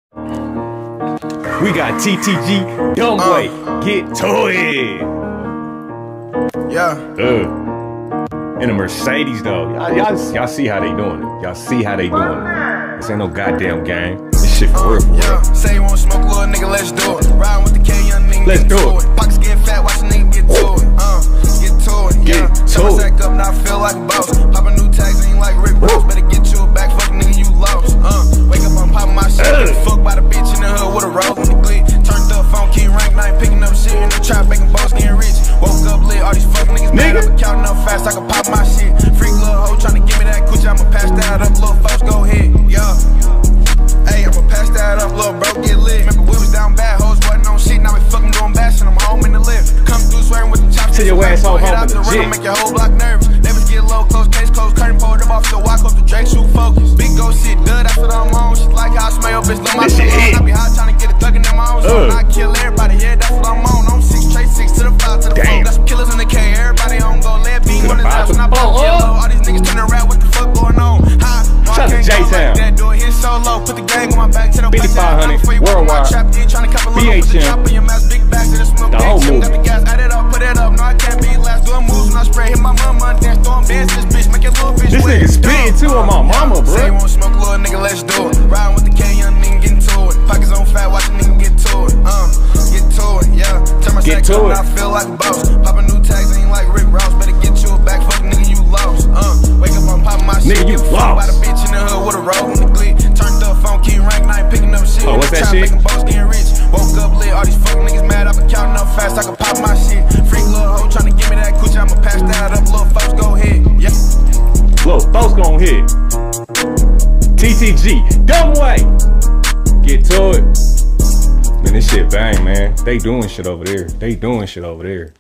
We got TTG Bumbway Get to it. Yeah. In a Mercedes though. Y'all see how they doing it. Y'all see how they doing it. This ain't no goddamn game. This shit for real. Yeah. Say you wanna smoke, little nigga, let's do it. Riding with the K, young nigga, let's do it. Pockets getting fat, watch a nigga get to it. Get to it. Yeah. Turn my sack up, now I feel like a boss. Popping new tags, ain't like Rick Ross. Better get you a back, fuck nigga, you lost. Wake up, I'm popping my shit. Get fucked by the bitch in the hood with a rose in the click. Turned up, phone key rank, now ain't picking up shit. In the trap, making balls, getting rich. Woke up lit, all these fuck niggas mad. I've been counting up fast, I can pop my shit. Freak little hoe tryna give me that coochie, I'ma pass that up, little folks go ahead. Yeah. Hey, I'ma pass that up, little bro, get lit. Remember we was down bad, hoes wasn't on shit. Now we fucking doing bash and I'm home in the lift. Come through swearing with the chops. Till your ass home out the rim, make your whole block nervous. Never get low, close, case closed, curtain pulled up off the walk up the Drake, shoot focus. Big go shit, good, that's what I'm on. She like how I smell, bitch, love my shit. I be hot trying to get it thuggin' in my own zone. I kill everybody, yeah, that's what I'm on. I'm 6 straight 6 to the 5 to the 4. Got some killers in the K, everybody on go. Let beam on the house when I pop yellow. All these niggas turning around, what the fuck going on? Shout out to J-Town. That door hit solo, put the gang on my back to the 5500 worldwide. BHM. The whole move. Got the gas, add it up, put it up. No, I can't be last. Doing moves when I spray. Hit my mama, dance, throw 'em dance. This bitch, make it little bitch. This nigga spitting too on my mama, bro. Say you wanna smoke, little nigga, let's do it. Riding with the K, young nigga, getting to it. Pockets on fat, watch a nigga get to it. Get to it, yeah. Turn my sack up, now I feel like a boss. Popping new tags, ain't like Rick Ross. Better get you a back, fuck nigga, you lost. Wake up, I'm popping my shit. Nigga, you lost. By the bitch in the hood with a roll in the click. Turned up, phone key rank, now ain't picking up shit. Oh, what's that shit? Making balls, getting rich. Woke up lit, all these fuck niggas mad. I've been counting up fast, I can pop my shit. Freak little hoe trying to give me that coochie, I'ma pass that up. Little folks go ahead, yeah. Little folks gon' hit. TTG Bumbway Get to it. Man, this shit bang, man. They doing shit over there.